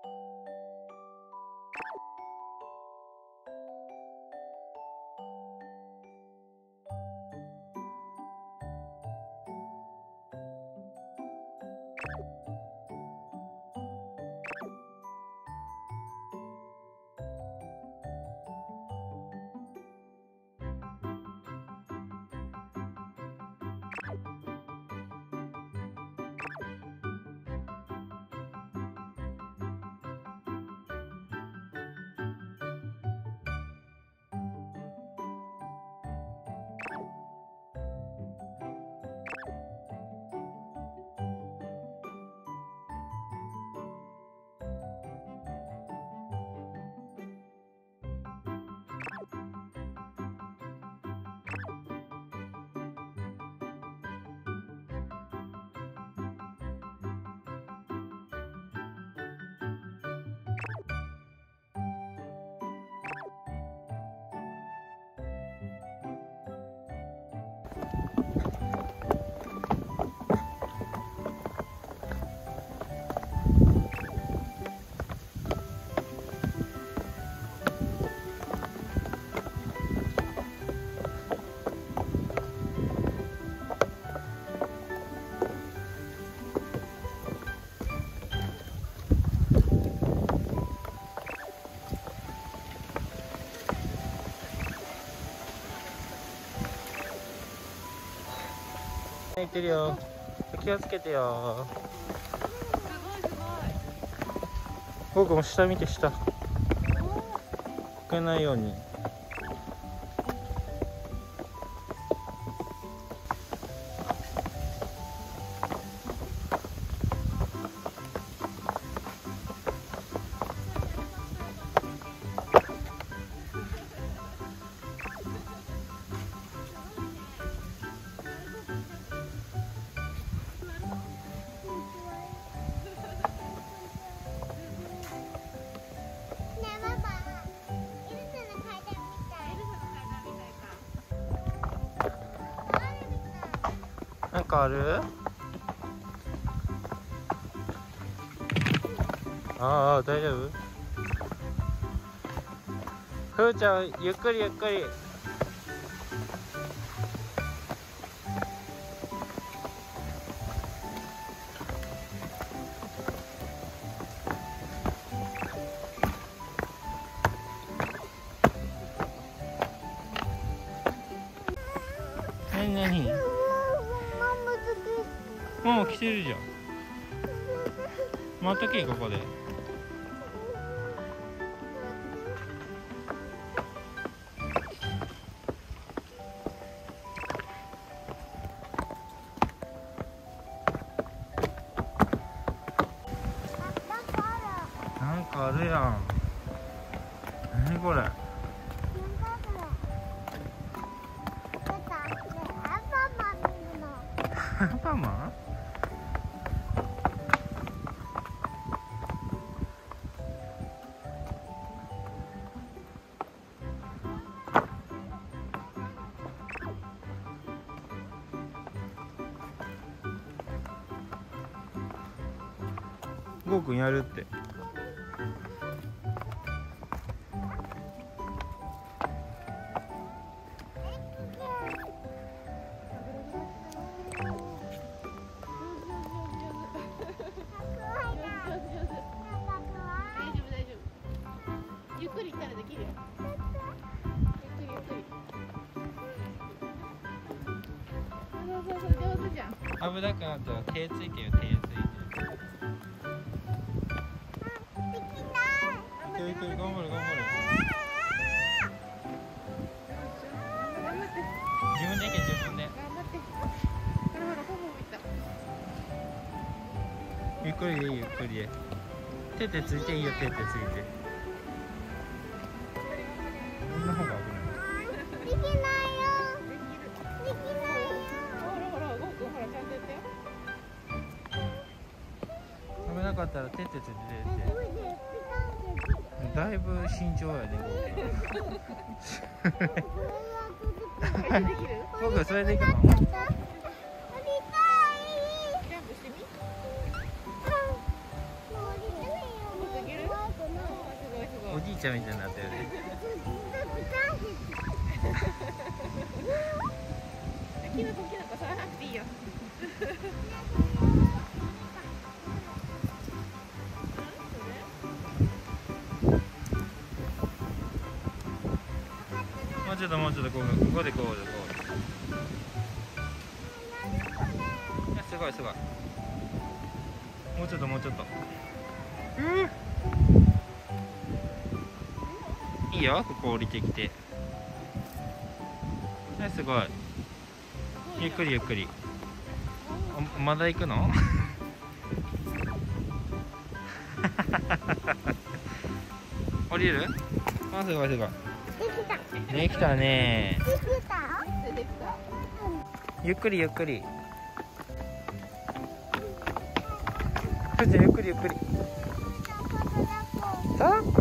行ってるよ。気をつけてよ。僕も下見て、下こけないように。なんかある？ああ、大丈夫？ふーちゃん、ゆっくりゆっくり。なになに？もう来てるじゃん。待っとけ、ここで。なんかあるやん。何これ。アンパンマン？ゴーくんやるって。 ゆっくり行ったらできるよ。ゆっくりゆっくり。そうそうそう、上手じゃん。 危なくなったら手ついてよ、手ついて。頑張る頑張る。自分で行け、自分で。 頑張って。ほらほら、ほぼ見た。 ゆっくりでいい、ゆっくりで。手ついていいよ、手ついて。こんな方が危ない。 できないよ。できないよ。 ほらほら、ゴーくんほらちゃんとやってよ。 危なかったら手ついてだいぶ慎重やね、僕それで行くの？ ジャンプしてみ。 ちゃんみたいになってるね。 キノコ触らなくていいよ。 もうちょっとここでこうで。いやすごい。もうちょっと。いいよ、ここ降りてきて。すごい。ゆっくり。まだ行くの？降りる？あ、すごい。できたね。ゆっくり。ふーちゃんゆっくり。さあ、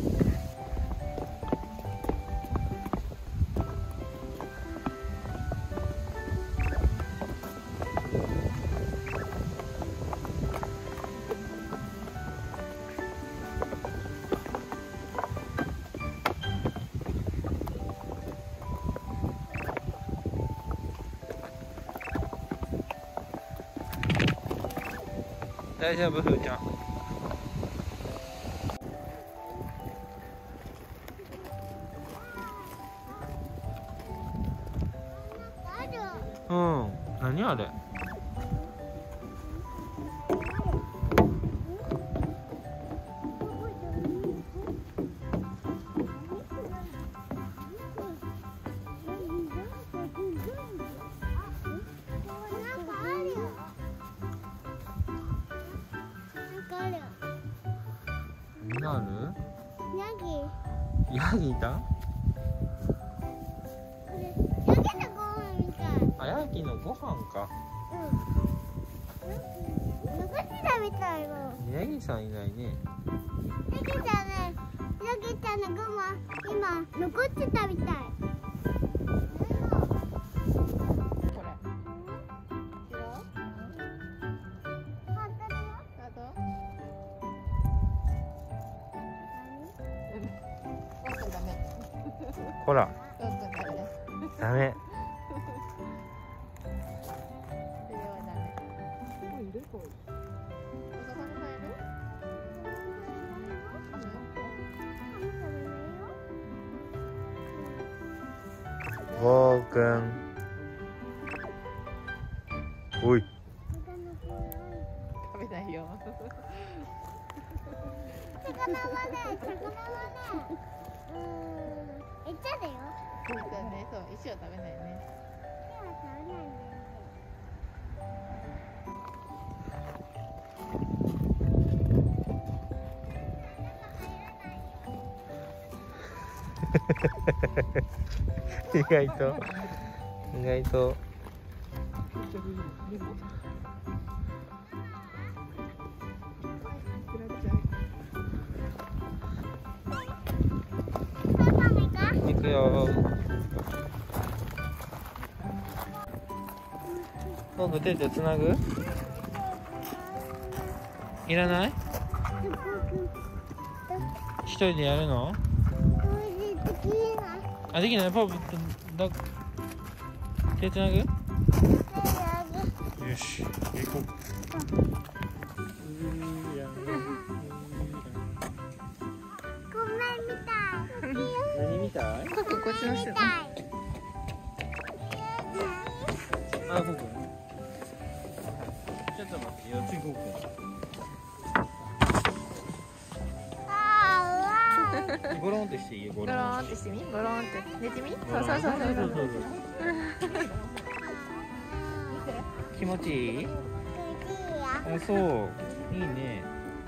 大丈夫、ふーちゃん。うん、何あれ？何ある？ヤギいた？あ、ヤギのご飯か。ヤギさんいないね。 ヤギちゃんのご飯今残ってたみたい。 ほら、ダメ。ゴーくん。おい。 食べないよ。 魚はね。餌だよ。 そうだね、そう、石は食べないね。 石は食べないんだよね。 意外と。行くよ。僕手でつなぐ？いらない？一人でやるの？あ、できない。パパ手つなぐ？よし、行こう。何みたい？ こっちの人。 あ、僕。ちょっと待って、よ、次行こう。ゴロンってしていいよ、ゴロン。 ゴロンってしてみ、ゴロンって寝てみ。そう。 気持ちいい？あ、そう。いいね。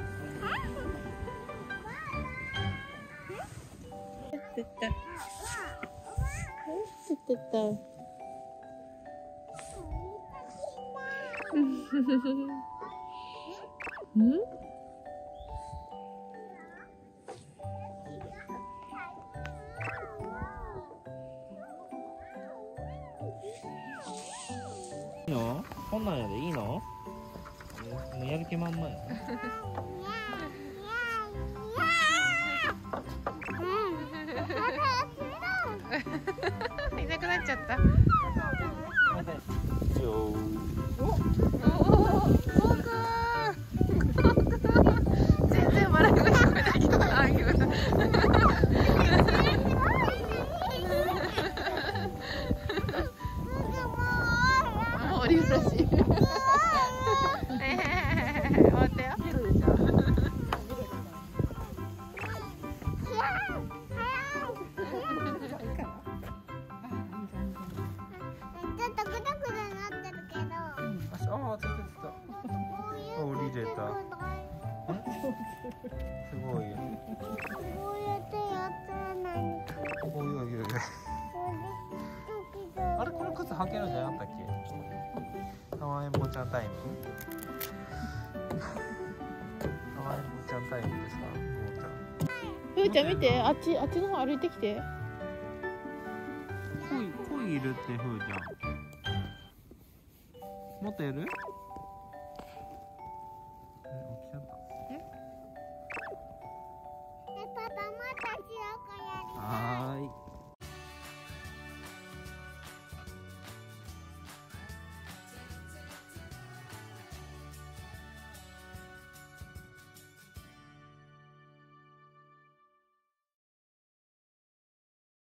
いいの？こんなんやでいいの？もうやる気満々や。 ゃった。 よおお、全然笑い声聞こえないけど、ああいう。もう降りるらしい。終わったよ。 ちょっとグダグダになってるけど。 ああ、ついた。降りれた。すごいよ。 こうやってやったら何か。 おいおいおい。あれ、これ靴履けるんじゃなかったっけ？かわいもちゃんタイム。かわいもちゃんタイムですか？もちゃん。 ふーちゃん見て、あっちの方歩いてきて。 鯉いるってふーちゃん。もっとやる？起きちゃった。 パパまたしようかやりたい。 はーい。